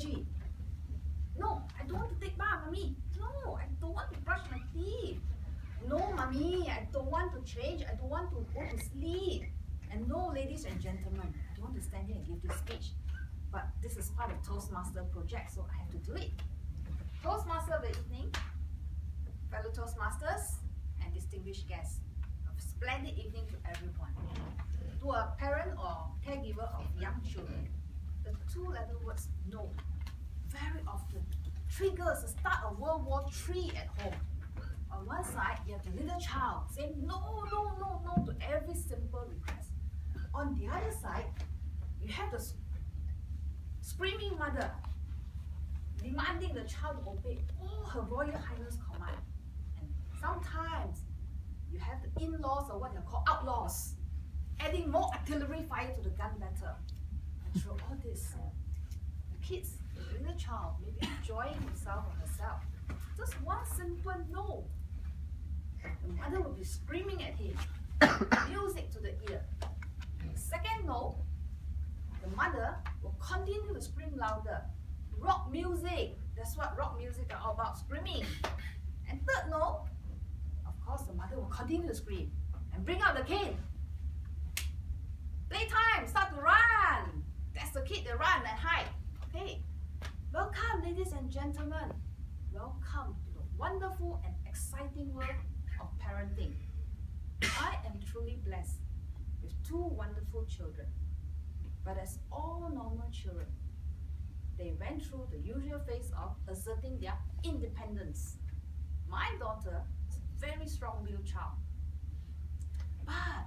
veggie. No, I don't want to take bath, mommy. No, I don't want to brush my teeth. No, mommy, I don't want to change. I don't want to go to sleep. And no, ladies and gentlemen, I don't want to stand here and give this speech. But this is part of Toastmaster project, so I have to do it. Toastmaster of the evening, fellow Toastmasters, and distinguished guests. A splendid evening to everyone. To a parent or caregiver of young children, the two-letter words no very often triggers the start of World War III at home. On one side, you have the little child saying no, no, no, no to every simple request. On the other side, you have the screaming mother demanding the child to obey all her Royal Highness command. And sometimes you have the in-laws or what they call outlaws adding more artillery fire to the gun battle. And through all this, the kids, the little child, may be enjoying himself or herself. Just one simple no. The mother will be screaming at him, music to the ear. The second no, the mother will continue to scream louder. Rock music, that's what rock music are all about, screaming. And third no, of course the mother will continue to scream and bring out the cane. Playtime, start to run. That's the kid that run and hide. Okay, welcome ladies and gentlemen. Welcome to the wonderful and exciting world of parenting. I am truly blessed with two wonderful children. But as all normal children, they went through the usual phase of asserting their independence. My daughter is a very strong-willed child. But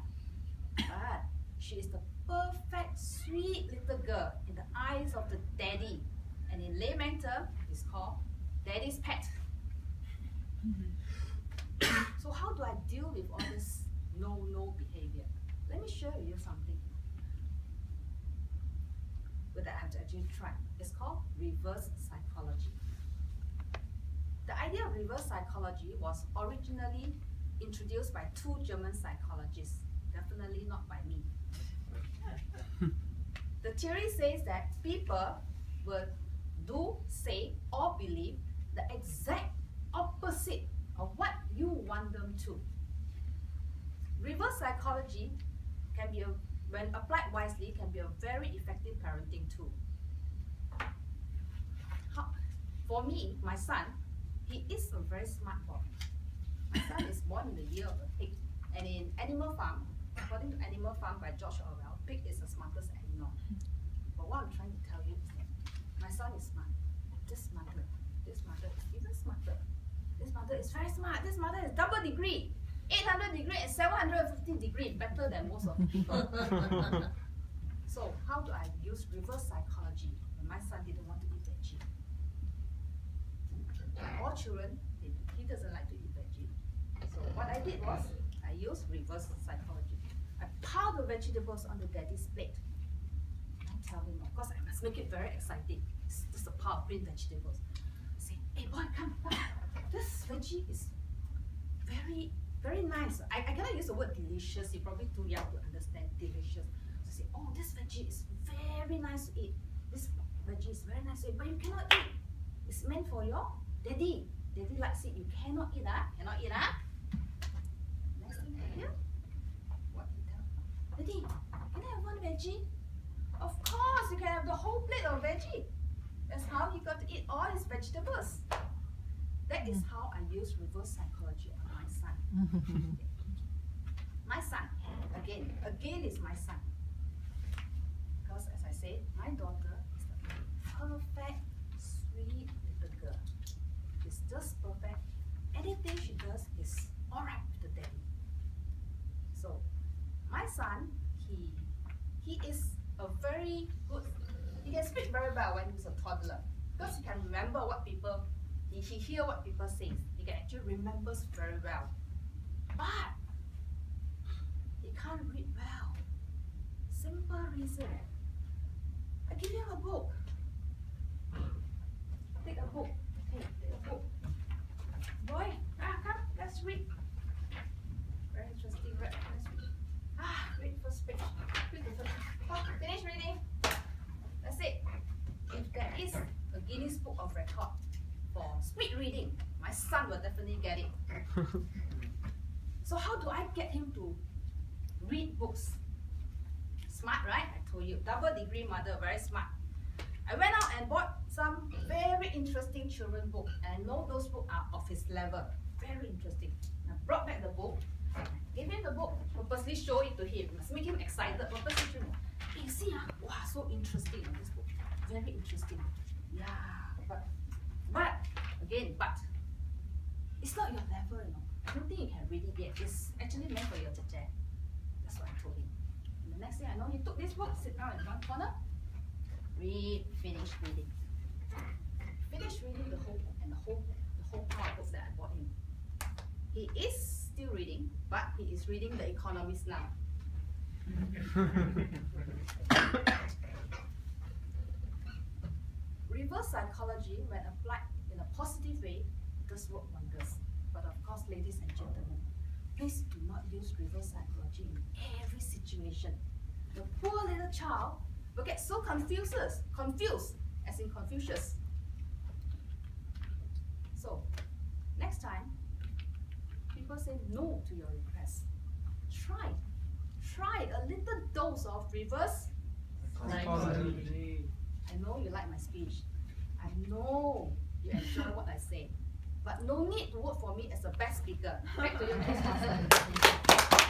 she is the perfect, sweet little girl in the eyes of the daddy. And in layman term, it's called daddy's pet. So how do I deal with all this no behavior? Let me share with you something that I have to actually try. It's called reverse psychology. The idea of reverse psychology was originally introduced by two German psychologists, definitely not by me. The theory says that people will do, say, or believe the exact opposite of what you want them to. Reverse psychology can be, when applied wisely, can be a very effective parenting tool. For me, my son, he is a very smart boy. My son is born in the year of the pig. And in Animal Farm, according to Animal Farm by George Orwell, pig is the smartest animal. But what I'm trying to tell you is that my son is smart. This mother is even smarter. This mother is very smart. This mother is double degree. 800 degree and 750 degree, better than most of the people. So how do I use reverse psychology when my son didn't want to eat veggie? All children, he doesn't like to eat veggie. So what I did was, I used reverse psychology. I piled the vegetables on the daddy's plate. I tell him, of course, I must make it very exciting. This is a pile of green vegetables. I say, hey boy, come. This veggie is very nice. I cannot use the word delicious. You're probably too young to understand delicious. So I say, oh, this veggie is very nice to eat. This veggie is very nice to eat, but you cannot eat. It's meant for your daddy. Daddy likes it. You cannot eat that. Cannot eat that. Next thing I hear, what you tell? Daddy, can I have one veggie? Of course, you can have the whole plate of veggie. That's how he got to eat all his vegetables. That is how I use reverse psychology on my son. My son, again is my son. Because as I said, my daughter is the perfect, sweet little girl. She's just perfect. Anything she does is alright with the daddy. So, my son, he is a very good, he can speak very well when he's a toddler. Because he can remember what people, he hear what people say. He can actually remembers very well. But he can't read well. Simple reason. I give him a book. Take a book. Hey, take a book. Boy, come, let's read. Very interesting, right? Let's read. Read first page. Read the first page. Oh, finish reading. That's it. If there is of record for speed reading. My son will definitely get it. So how do I get him to read books? Smart, right? I told you, double degree mother, very smart. I went out and bought some very interesting children book, and I know those books are of his level. Very interesting. I brought back the book, gave him the book, purposely show it to him. Must make him excited, purposely show him. You see, wow, so interesting this book. Very interesting. Yeah, but it's not your level, you know. I don't think you can read it yet. It's actually meant for your jaja. That's what I told him. And the next thing I know, he took this book, sit down in one corner, finish reading. Finish reading the whole book and the whole part of books that I bought him. He is still reading, but he is reading The Economist now. Reverse psychology, when applied in a positive way, does work wonders. But of course, ladies and gentlemen, please do not use reverse psychology in every situation. The poor little child will get so confused, as in Confucius. So, next time, people say no to your request. Try a little dose of reverse psychology. I know you like my speech. I know you enjoy what I say. But no need to work for me as a best speaker. Back to you, Miss Watson.